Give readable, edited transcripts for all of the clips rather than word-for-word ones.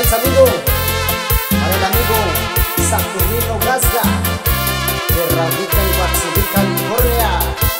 el saludo para el amigo Saturnino Gasga, que radica en Guaxubí, California.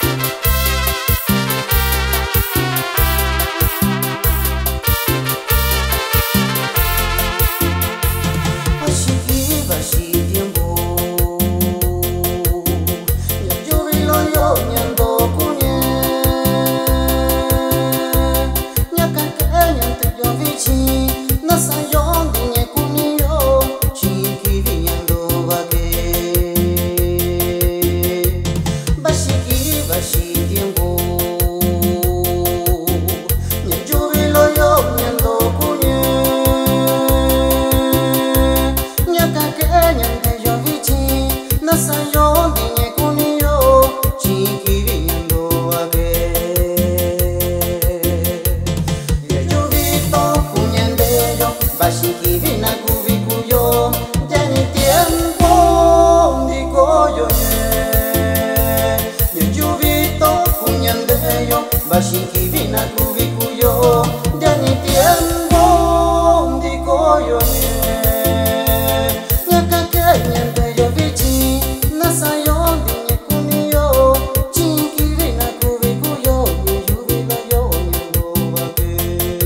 Bashiki vina kubikuyo Dani tiempo Ndiko yo nye Nyaka kenyende yo vichi Nasa yo dinye kuniyo Chinki vina kubikuyo Yubila yo nyendo wake.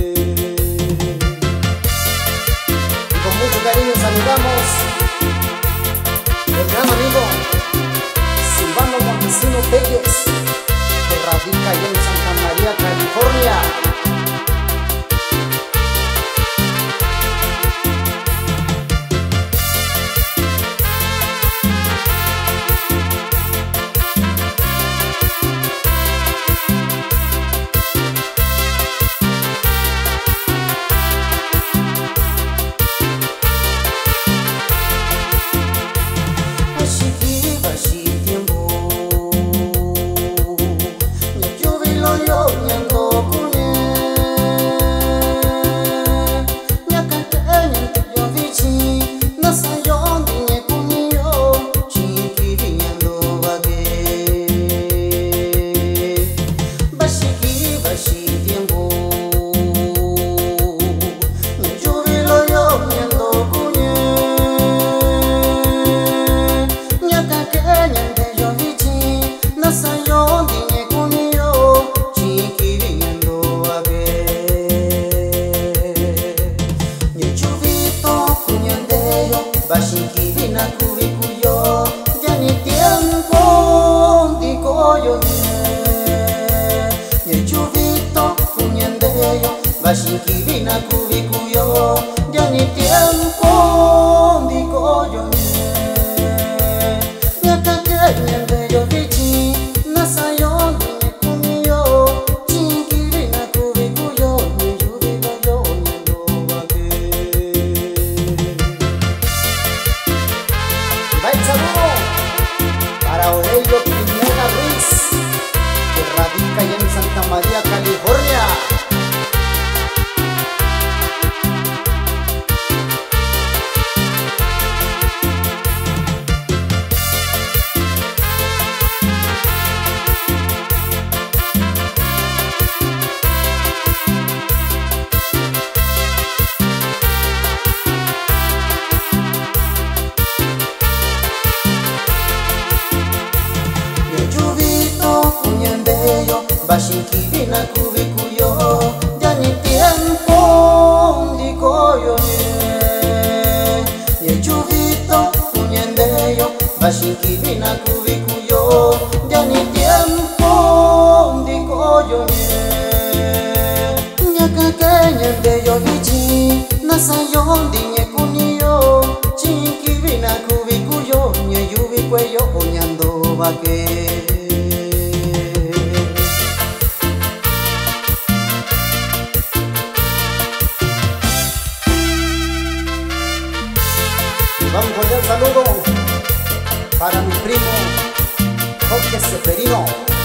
Y con mucho cariño saludamos el gran amigo Silvano Montesino Pérez, que radica allá en Santa María, California. Bashiki vina kubikuyo Jani tiempo Ndiko yo nye Chuvito kunyendeyo Bashiki vina kubikuyo Jani tiempo Ndiko yo nye Nyaka kenyendeyo vichi Nasa yo dinye kuniyo Chinki vina kubikuyo Nyubila yo nyendo wake. Va el saludo para Aurelio Pineda Ruiz, que radica allá en Santa María, California. Bashiki vina kubikuyo Jani tiempo Ndiko yo nye Chuvito kunyendeyo Bashiki vina kubikuyo Jani tiempo Ndiko yo nye Nyaka kenyendeyo vichi Nasa yo dinye kuniyo Chinki vina kubikuyo Nye yubikweyo onyando wake. Vamos con el saludo para mi primo Jorge Seferino,